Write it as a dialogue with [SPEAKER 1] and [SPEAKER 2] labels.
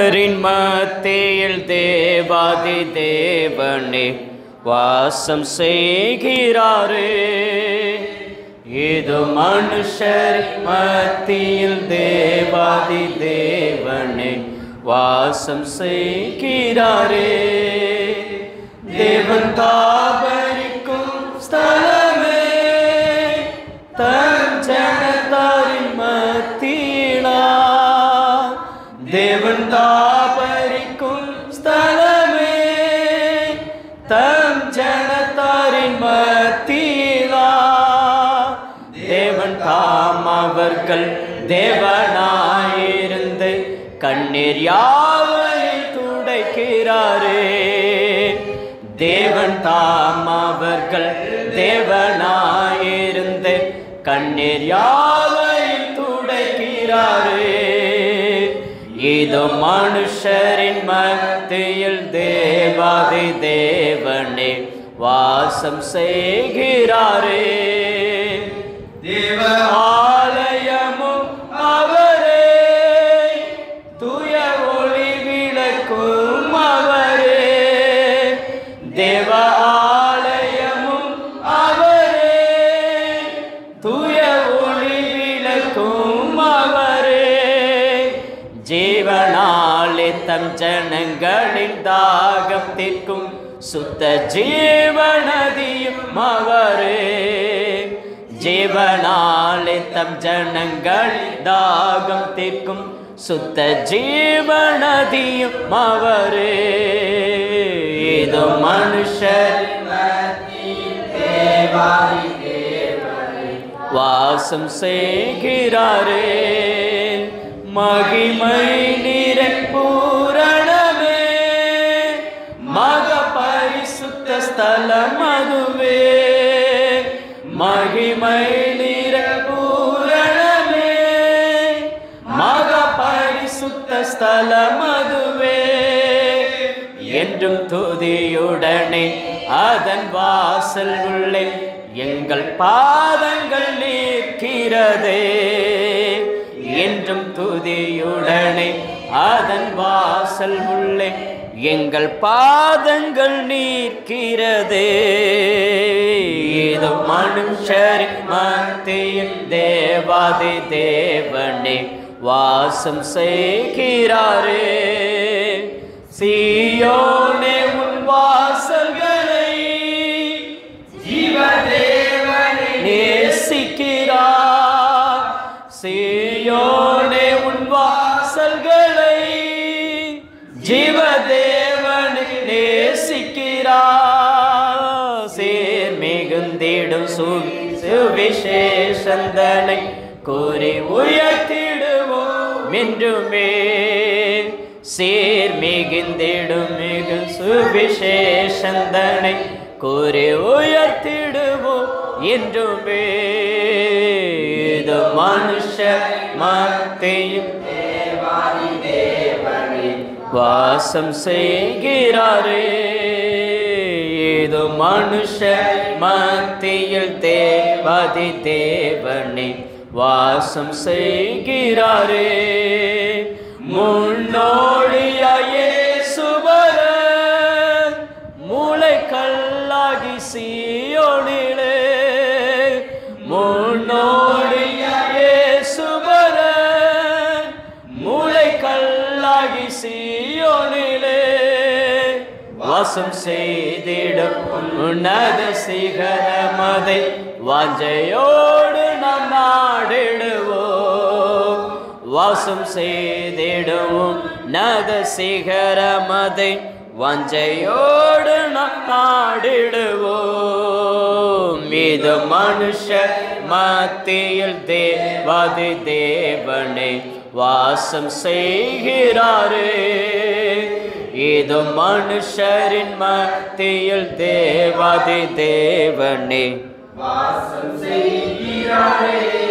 [SPEAKER 1] மத்தியில் தேவாதி தேவனே வாசம் செய்கிறாரே. இது மனுஷர் மத்தியில் தேவாதி தேவனே வாசம் செய்கிறாரே. தேவன் தாபரிக்கும் ஸ்தலமே தன் ஜனத்தாரின் மத்தியிலா. தேவன் தாபரிக்கும் ஸ்தலமே தம் ஜனத்தாரின் மத்தியிலா. தேவன் தாம் அவர்கள் தேவனாயிருந்து கண்ணீர் யாவை துடைக்கிறாரே. தேவன் தாம் அவர்கள் தேவனாயிருந்து கண்ணீர் யாவை துடைக்கிறாரே. இது மனுஷரின் மத்தியில் தேவாதி தேவனே வாசம் செய்கிறாரே. தேவ ஆலயமும் அவரே, தூய ஒளி விளக்கும் அவரே. தேவ ஆலயமும் அவரே, தூய ஒளி விளக்கும் அவரே. ஜீவனாலே தம் ஜனங்களின் தாகம் தீர்க்கும் சுத்த ஜீவநதியும் அவரே. ஜீவனாலே தம் ஜனங்களின் தாகம் தீர்க்கும் சுத்த ஜீவநதியும் அவரே. இது மனுஷர் வாசம் செய்கிறாரே. மகிமை நிறை பூரணமே மக பரிசுத்த ஸ்தலம் அதுவே. மகிமை நிறை பூரணமே மக பரிசுத்த ஸ்தலம் அதுவே. என்றும் துதியுடனே அதன் வாசல் உள்ளே எங்கள் பாதங்கள் நிற்கிறதே. என்றும் துதியுடனே அதன் வாசல் உள்ளே எங்கள் பாதங்கள் நிற்கிறதே. இது மனுஷரின் மத்தியில் தேவாதி தேவனே வாசம் செய்கிறாரே. சீயோனே உன் வாசல்களை ஜீவதேவனே நேசிக்கிறார். சீயோனே உன் வாசல்களை ஜீவதேவனே நேசிக்கிறார். சேர் மிகுந்திடும் சுவிசேஷந்தனை கூறி உயர்த்திடுவோம் என்றுமே. சேர் மிகுந்திடும் மிகு சுவிசேஷந்தனை கூறி உயர்த்திடுவோம் என்றுமே. இது மனுஷ மத்தியில் தேவாதி தேவனே வாசம் செய்கிறாரே. இது மனுஷ மத்தியில் தேவாதி தேவனே வாசம் செய்கிறாரே. முன்னோடியாயே சுபர மூளை கல்லாகி சீயோனிலே. முன்னோடியாயே சுபர மூளை கல்லாகி சீயோனிலே வாசம் செய்திடும் உன்னத சிகரமதை வாஞ்சையோடு நாம் நாடிடுவோம். வாசம் செய்திடும் நத சிகரமதை வாஞ்சையோடு நாம் நாடிடுவோம். இது மனுஷ மத்தியில் தேவாதி தேவனே வாசம் செய்கிறாரே. இது மனுஷரின் மத்தியில் தேவாதி தேவனே வாசம் செய்கிறாரே.